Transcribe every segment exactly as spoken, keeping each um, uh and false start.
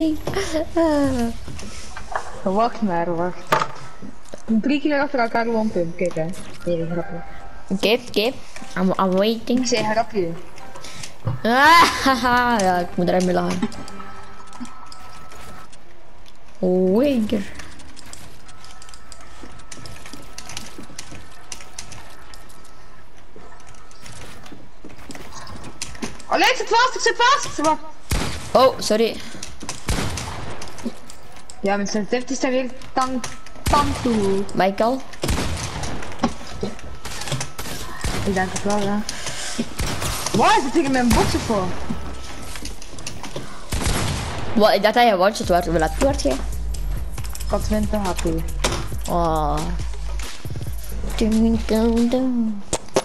Wacht maar, wacht. Drie keer achter elkaar gewoon pump, kijk hè. Nee, grapje. Oké, oké. I'm, I'm waiting. Ik zei grapje. Ah, haha, ja, ik moet erin lachen. Winker. Oh nee, ik zit vast, ik zit vast! Wacht. Oh, sorry. Ja, met zijn sensitivity zijn weer tank, tank toe. Michael. Ik denk het wel, ja. Waar is het tegen mijn boksen voor? Wat, ik dacht dat je one-shot werd. Hoe laat word je? Ik had twintig H P. Oh. Dun, dun, dun.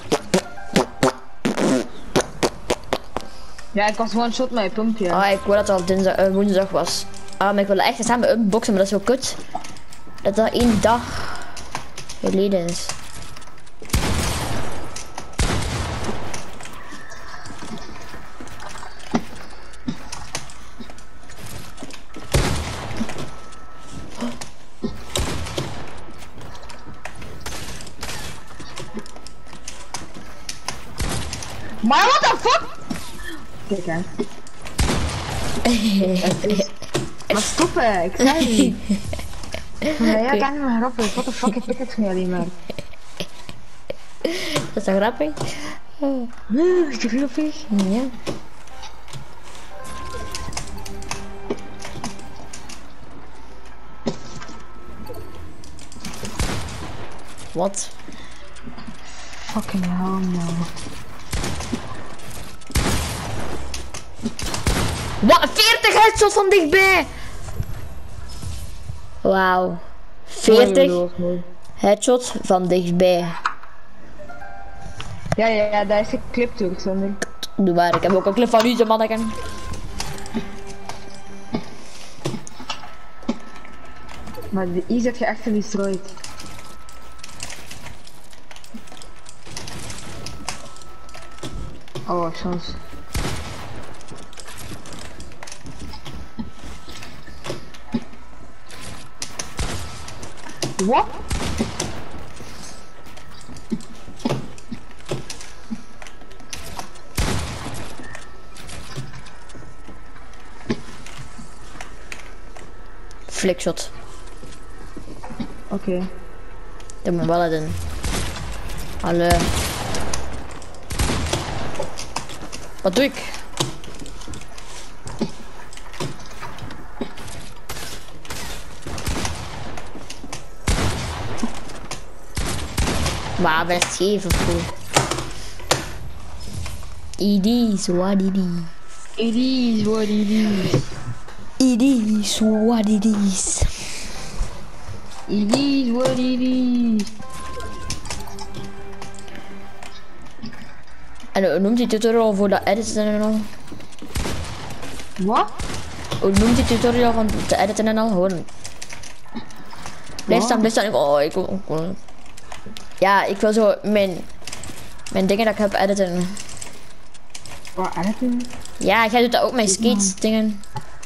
Ja, ik was one shot met je pumpje. Ah, ik wou dat het al dinsdag, uh, woensdag was. Ah, maar ik wil echt samen unboxen, maar dat is zo kut. Dat dat één dag geleden is. Maar what the fuck? Kijk hè. Maar stoppen, ik zei niet. Ja, ja, ik kan niet meer grappig. What the fuck, ik pik het niet alleen maar. Dat is toch grappig? Oh. Is het grappig? Ja. Wat? Fucking hell man. Wat? veertig headshots van dichtbij! Wauw. veertig headshots van dichtbij. Ja, ja, ja, daar is een clip toe, zonder. Doe maar, ik heb ook een clip van u, te manneken. Maar de I zet je echt destroyed. Oh, chance. Wat? Flickshot. Oké. Okay. Dat moet wel doen. Hallo. Wat doe ik? Maar best zeven voor. It is what it is. It is what it is. It is what it is. It is what it is. En hoe noemt die tutorial voor dat editen en al? Wat? Hoe noemt die tutorial van te editen en al? Gewoon. Blijf staan, blijf staan. Oh, ik wil. Ja, ik wil zo mijn. Mijn dingen dat ik heb editen. Wat editen? Ja, jij doet dat ook met skates dingen.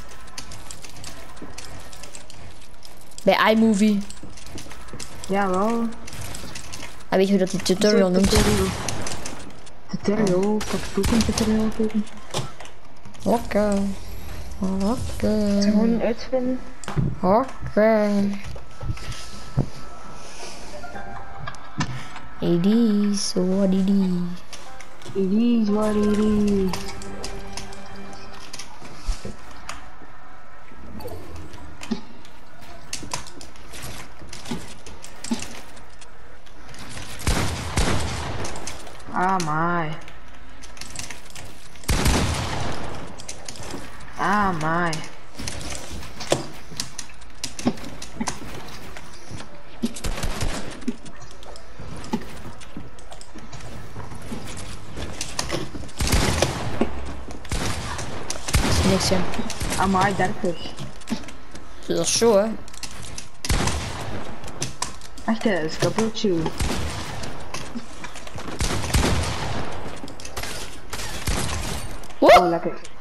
Bij iMovie. Ja, wel. En weet je hoe dat die tutorial noemt? Tutorial. Tutorial, ik heb ook een tutorial kijken. Oké. Oké. Gewoon uitvinden. Oké. It is what it is. It is what it is. Ah my. Ah my. Niks hè. Ah my, dertig. Dat is zo hè. Echt hè, is kapotje. Woe! Oh lekker.